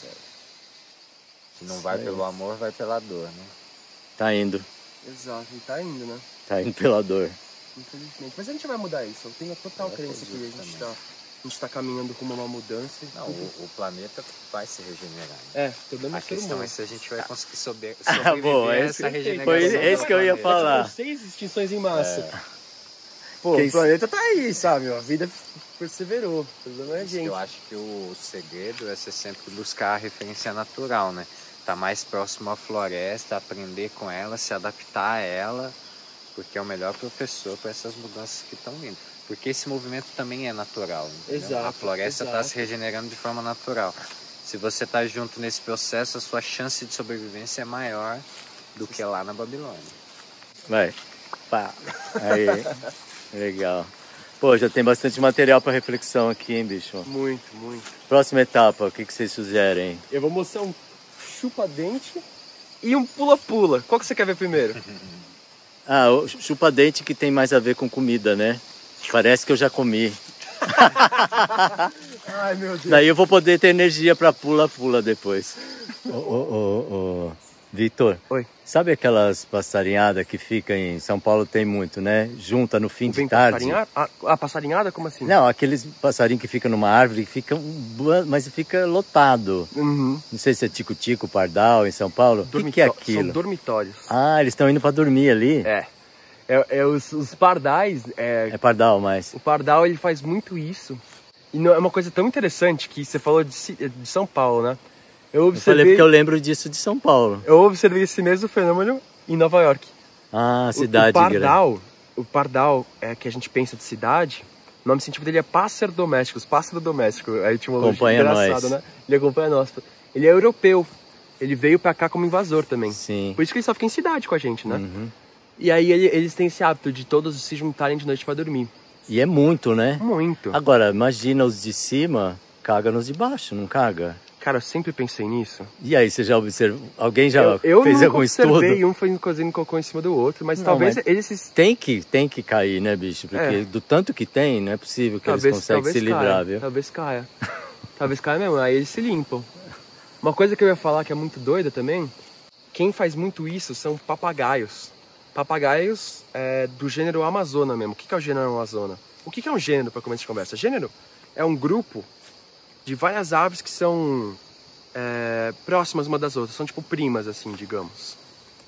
se não vai pelo amor, vai pela dor, né? Tá indo. Exato, e tá indo, né? Tá indo pela dor. Infelizmente. Mas a gente vai mudar isso. Eu tenho a total Eu crença que acredito a gente tá caminhando rumo a uma mudança. Não, o planeta vai se regenerar. Né? O problema é A o ser questão humano. é se a gente vai conseguir sobreviver Bom, a esse essa regeneração. foi do esse que eu ia planeta. falar. 6 extinções em massa. Pô, Quem- o planeta tá aí, sabe? A vida perseverou. O problema é a Isso que gente. eu acho que o segredo é você sempre buscar a referência natural, né? Tá mais próximo à floresta, aprender com ela, se adaptar a ela, porque é o melhor professor para essas mudanças que estão vindo. Porque esse movimento também é natural, entendeu? Exato, A floresta está exato. se regenerando de forma natural. Se você está junto nesse processo, a sua chance de sobrevivência é maior do que lá na Babilônia. Vai. Pá. Aí. Legal. Pô, já tem bastante material para reflexão aqui, hein, bicho? Muito, muito. Próxima etapa, o que vocês sugerem? Eu vou mostrar um chupa-dente e um pula-pula. Qual que você quer ver primeiro? Ah, o chupa-dente que tem mais a ver com comida, né? Parece que eu já comi. Ai, meu Deus. Daí eu vou poder ter energia para pula-pula depois. Vitor, Oi. sabe aquelas passarinhadas que fica em São Paulo, tem muito, né? Junta no fim de tarde. Passarinhada? Como assim? Não, aqueles passarinhos que ficam numa árvore, mas fica lotado. Uhum. Não sei se é tico-tico, pardal em São Paulo. O que é aquilo? São dormitórios. Ah, eles estão indo para dormir ali? Os pardais... É pardal, mas... O pardal, ele faz muito isso. E é uma coisa tão interessante que você falou de São Paulo, né? Eu falei porque eu lembro disso de São Paulo. Eu observei esse mesmo fenômeno em Nova York. Ah, cidade grande. O pardal que a gente pensa de cidade, o nome científico dele é pássaro doméstico, pássaro doméstico. A etimologia engraçada, né? Ele acompanha nós. Ele é europeu. Ele veio pra cá como invasor também. Sim. Por isso que ele só fica em cidade com a gente, né? Uhum. E aí eles têm esse hábito de todos se juntarem de noite pra dormir. E é muito, né? Muito. Agora, imagina os de cima, caga nos de baixo, não caga? Cara, eu sempre pensei nisso. E aí, você já observou? Alguém já eu fez algum estudo? Eu observei, um foi fazendo cocô em cima do outro, mas talvez eles... Tem que cair, né, bicho? Porque do tanto que tem, não é possível que eles conseguem se livrar, viu? Talvez caia. Talvez caia mesmo, aí eles se limpam. Uma coisa que eu ia falar que é muito doida também, quem faz muito isso são papagaios. Papagaios do gênero Amazona mesmo. O que é o gênero Amazona? O que é um gênero, para começar de conversa? Gênero é um grupo de várias aves que são próximas uma das outras, são tipo primas, assim, digamos.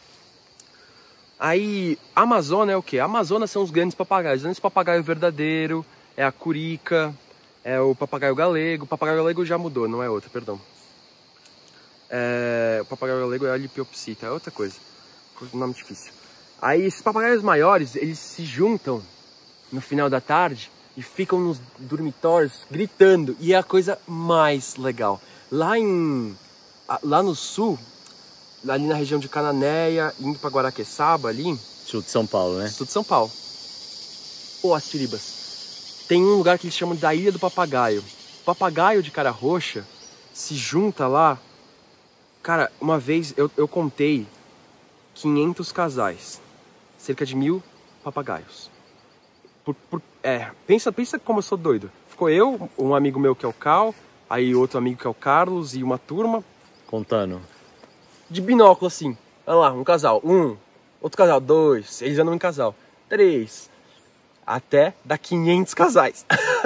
Aí, Amazônia é o quê? A Amazônia são os grandes papagaios. O papagaio verdadeiro é a curica, é o papagaio galego. O papagaio galego já mudou, não é outro, perdão. O papagaio galego é a Lipiopsita, é outra coisa. Nome difícil. Aí, esses papagaios maiores, eles se juntam no final da tarde e ficam nos dormitórios gritando. E é a coisa mais legal. Lá no sul, ali na região de Cananéia, indo para Guaraqueçaba ali... Sul de São Paulo, né? Sul de São Paulo. Ou as Tiribas. Tem um lugar que eles chamam da Ilha do Papagaio. O papagaio de cara roxa se junta lá. Cara, uma vez eu contei 500 casais. Cerca de 1000 papagaios. Pensa como eu sou doido. Ficou eu, um amigo meu que é o Cal, aí outro amigo que é o Carlos e uma turma. Contando. De binóculo assim. Olha lá, um casal. Outro casal, 2. Eles andam em casal. 3. Até dar 500 casais.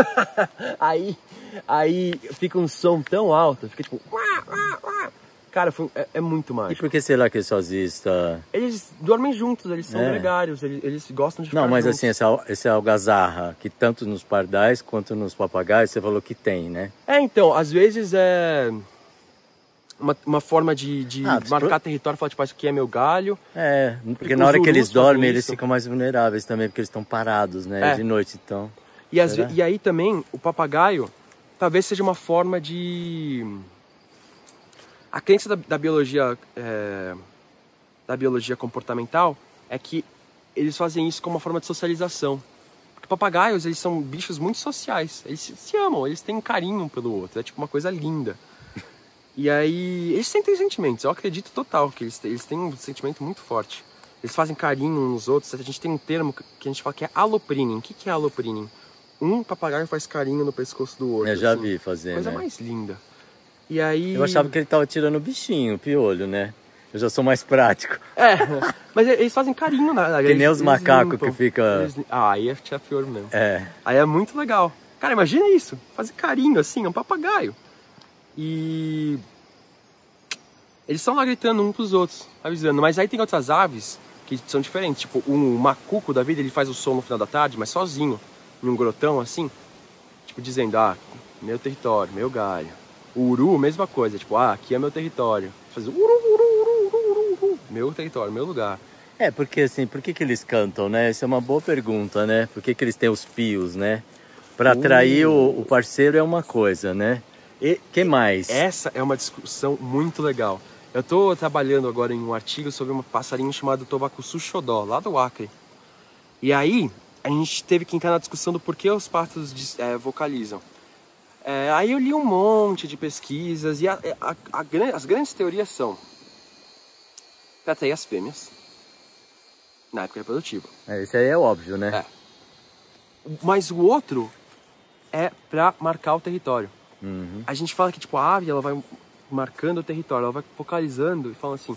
aí fica um som tão alto. Fica tipo... Cara, é muito mágico. E por que será que eles fazem isso? Eles dormem juntos, eles são gregários, eles gostam de ficar juntos. Assim, esse algazarra, que tanto nos pardais quanto nos papagaios, você falou que tem, né? Então, às vezes é uma forma de marcar território, falar, tipo, isso aqui é meu galho. Porque na hora que eles dormem, eles ficam mais vulneráveis também, porque eles estão parados, né? De noite, então. E aí também, o papagaio, talvez seja uma forma de... A crença da biologia comportamental é que eles fazem isso como uma forma de socialização. Porque papagaios, eles são bichos muito sociais. Eles se amam, eles têm um carinho um pelo outro. É tipo uma coisa linda. E aí, eles sentem sentimentos. Eu acredito total que eles têm um sentimento muito forte. Eles fazem carinho uns nos outros. A gente tem um termo que a gente fala que é aloprinin. O que é aloprinin? Um papagaio faz carinho no pescoço do outro. Eu já vi fazendo. Coisa mais linda. E aí... Eu achava que ele tava tirando o bichinho, o piolho, né? Eu já sou mais prático. Mas eles fazem carinho na... Que nem os macacos que ficam... aí é chafeiro mesmo. É. Aí é muito legal. Cara, imagina isso. Fazer carinho assim, é um papagaio. E... eles estão lá gritando uns pros outros, avisando. Mas aí tem outras aves que são diferentes. Tipo, um macuco da vida, ele faz o som no final da tarde, mas sozinho. Em um grotão assim. Tipo, dizendo, meu território, meu galho. O uru, mesma coisa, tipo, aqui é meu território. Faz uru, uru, uru, uru, uru. Meu território, meu lugar. Porque assim, por que eles cantam, né? Isso é uma boa pergunta, né? Por que eles têm os pios, né? Para atrair o parceiro é uma coisa, né? E que mais? Essa é uma discussão muito legal. Eu tô trabalhando agora em um artigo sobre um passarinho chamado Tobacuçu xodó, lá do Acre. E aí, a gente teve que entrar na discussão do porquê os pássaros vocalizam. Aí eu li um monte de pesquisas e as grandes teorias são para atrair as fêmeas na época reprodutiva. Isso aí é óbvio, né? Mas o outro é para marcar o território. Uhum. A gente fala que tipo, a ave ela vai marcando o território, ela vai focalizando e falando assim,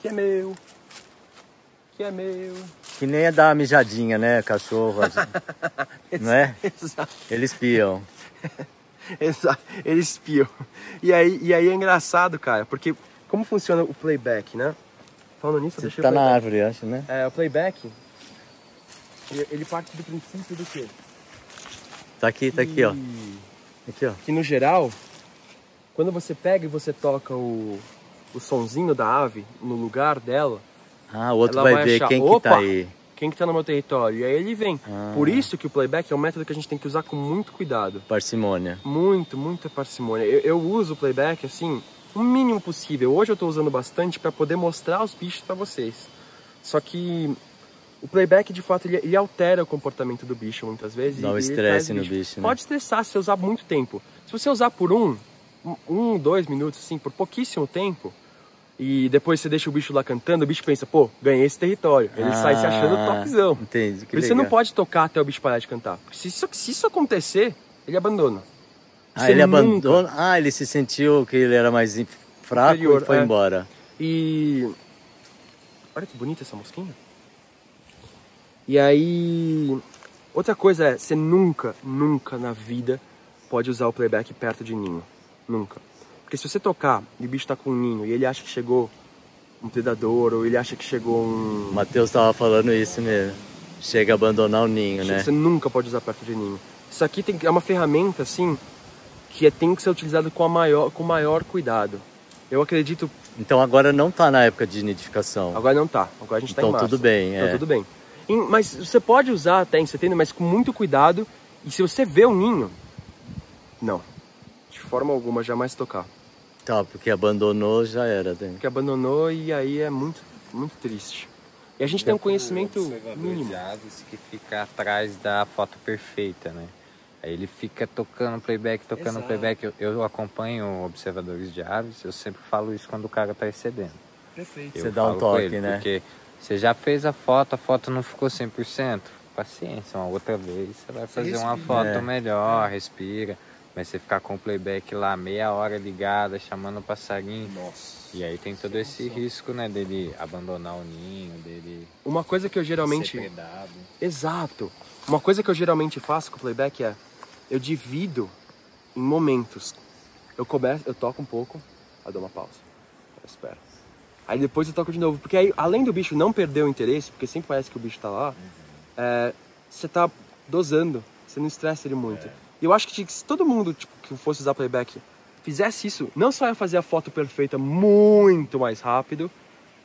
que é meu, que é meu. Que nem é dar uma mijadinha, né, cachorro? Não é? Exato. Eles piam. Exato, eles espiam. E aí é engraçado, cara, porque como funciona o playback, né? Falando nisso, Você deixa eu tá na árvore, acho, né? o playback, ele parte do princípio do quê? Tá aqui, ó. Aqui, ó. Que no geral, quando você pega e você toca o sonzinho da ave no lugar dela, Ah, o outro ela vai ver achar, quem que opa, tá aí. quem que tá no meu território. E aí ele vem. Ah. Por isso que o playback é um método que a gente tem que usar com muito cuidado. Parcimônia. Muita parcimônia. Eu uso o playback assim, o mínimo possível. Hoje eu tô usando bastante para poder mostrar os bichos para vocês. Só que o playback, de fato, ele altera o comportamento do bicho muitas vezes. Dá um estresse no bicho, né? Pode estressar se você usar muito tempo. Se você usar por 2 minutos, assim, por pouquíssimo tempo, e depois você deixa o bicho lá cantando, o bicho pensa, pô, ganhei esse território. Ele sai se achando topzão. Entendi, Por isso você não pode tocar até o bicho parar de cantar. Porque se isso acontecer, ele abandona. Ah, ele abandona? Ah, ele se sentiu que ele era mais fraco Inferior, e foi embora. E... olha que bonita essa mosquinha. E aí... outra coisa é, você nunca na vida pode usar o playback perto de ninho. Nunca. Porque se você tocar e o bicho tá com um ninho e ele acha que chegou um predador ou ele acha que chegou um... O Matheus tava falando isso mesmo. Chega a abandonar o ninho, né? Você nunca pode usar perto de ninho. Isso aqui é uma ferramenta, assim, que tem que ser utilizado com maior cuidado. Eu acredito... Então agora não tá na época de nidificação. Agora não tá. Agora a gente tá em então março. tudo bem, Então tudo bem. Mas você pode usar até em setembro, mas com muito cuidado. E se você vê um ninho, não. De forma alguma, jamais tocar. Tá, porque abandonou já era. Né? Porque abandonou e aí é muito triste. E a gente tem um conhecimento mínimo. De aves que fica atrás da foto perfeita, né? Aí ele fica tocando playback, Exato. playback. Eu acompanho observadores de aves, eu sempre falo isso quando o cara tá excedendo. Perfeito. Você dá um toque, né? Porque você já fez a foto não ficou 100%. Paciência, uma outra vez você vai fazer uma foto melhor, respira. Mas você ficar com o playback lá meia hora ligada, chamando o passarinho. Nossa. E aí tem todo esse risco, né, dele abandonar o ninho, dele Uma coisa que eu geralmente... ser predado. Exato. Uma coisa que eu geralmente faço com o playback é... eu divido em momentos. Eu toco um pouco, aí dou uma pausa. Eu espero. Aí depois eu toco de novo. Porque aí, além do bicho não perder o interesse, porque sempre parece que o bicho tá lá, você tá dosando, você não estressa ele muito. E eu acho que se todo mundo que fosse usar playback fizesse isso, não só ia fazer a foto perfeita muito mais rápido,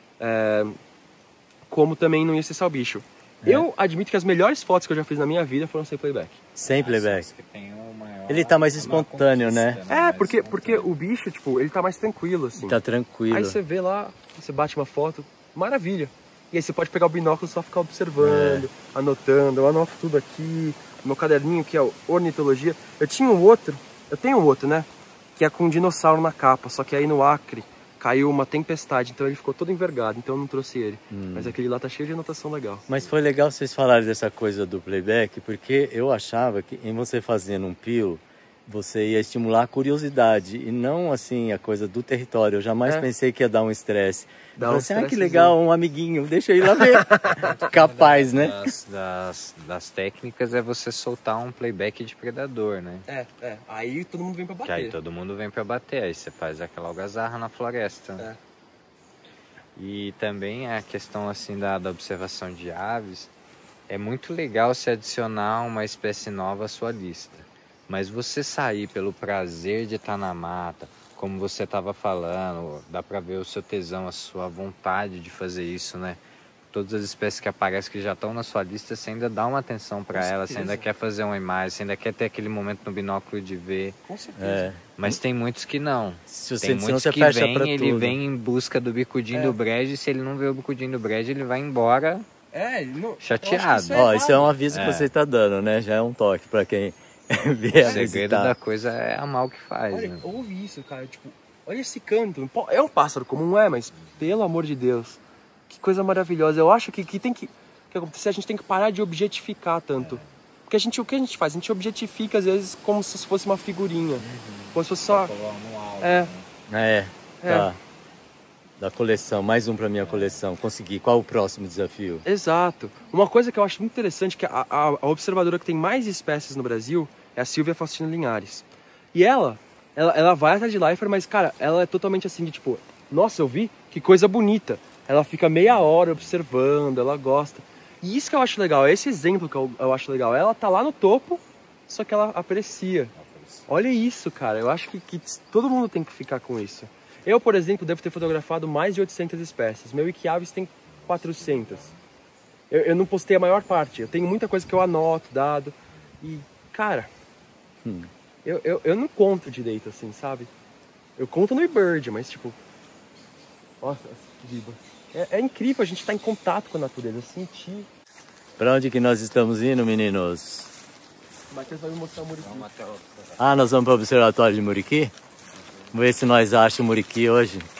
como também não ia estressar o bicho. Eu admito que as melhores fotos que eu já fiz na minha vida foram sem playback. Sem playback. Maior, Ele tá mais espontâneo, né? Porque o bicho, ele tá mais tranquilo, assim. Tá tranquilo. Aí você vê lá, você bate uma foto, maravilha. E aí você pode pegar o binóculo e só ficar observando, anotando. Eu anoto tudo aqui, no meu caderninho, que é o Ornitologia. Eu tenho um outro, né? Que é com um dinossauro na capa, só que aí no Acre caiu uma tempestade, então ele ficou todo envergado, então eu não trouxe ele. Mas aquele lá tá cheio de anotação legal. Mas foi legal vocês falarem dessa coisa do playback, porque eu achava que em você fazendo um pio, você ia estimular a curiosidade e não assim a coisa do território. Eu jamais pensei que ia dar um estresse. Dá um assim, que estressezinho. legal, um amiguinho, deixa eu ir lá ver. Capaz, né? Das técnicas é você soltar um playback de predador, né? Aí todo mundo vem pra Que bater. aí todo mundo vem pra bater, aí você faz aquela algazarra na floresta. E também a questão assim da observação de aves, é muito legal se adicionar uma espécie nova à sua lista. Mas você sair pelo prazer de estar na mata, como você estava falando, dá pra ver o seu tesão, a sua vontade de fazer isso, né? Todas as espécies que aparecem que já estão na sua lista, você ainda dá uma atenção para elas, você ainda quer fazer uma imagem, você ainda quer ter aquele momento no binóculo de ver. Com certeza. Mas tem muitos que não. Se Tem muitos você que fecha vem, pra ele tudo. vem em busca do bicudinho do brejo, e se ele não vê o bicudinho do brejo, ele vai embora chateado. Isso é um aviso que você tá dando, né? Já é um toque pra quem vier O segredo visitar. da coisa é amar o que faz, Olha, né? ouve isso, cara. Olha esse canto. É um pássaro comum, mas pelo amor de Deus, que coisa maravilhosa. Eu acho que tem que acontecer, a gente tem que parar de objetificar tanto. Porque o que a gente faz? A gente objetifica às vezes como se fosse uma figurinha. Como se fosse só... Tá. da coleção, mais um para minha coleção, consegui. Qual o próximo desafio? Exato. Uma coisa que eu acho muito interessante é que a observadora que tem mais espécies no Brasil é a Silvia Faustina Linhares. E ela vai atrás de Lifer, mas, cara, ela é totalmente assim de tipo, nossa, eu vi, que coisa bonita. Ela fica meia hora observando, ela gosta. E isso que eu acho legal, é esse exemplo que eu acho legal. Ela tá lá no topo, só que ela aprecia. Olha isso, cara. Eu acho que todo mundo tem que ficar com isso. Eu, por exemplo, devo ter fotografado mais de 800 espécies. Meu Wikiavis tem 400. Eu não postei a maior parte. Eu tenho muita coisa que eu anoto, dado. E, cara, eu não conto direito, assim, sabe? Eu conto no eBird, mas, tipo... Nossa, que viva. É incrível a gente estar em contato com a natureza, sentir. Para onde que nós estamos indo, meninos? O Matheus vai me mostrar o Muriqui. Ah, nós vamos para o Observatório de Muriqui? Vamos ver se nós achamos o Muriqui hoje.